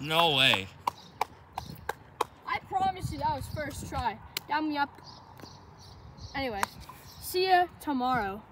No way. I promise you that was first try. Down me up. Anyways, see ya tomorrow.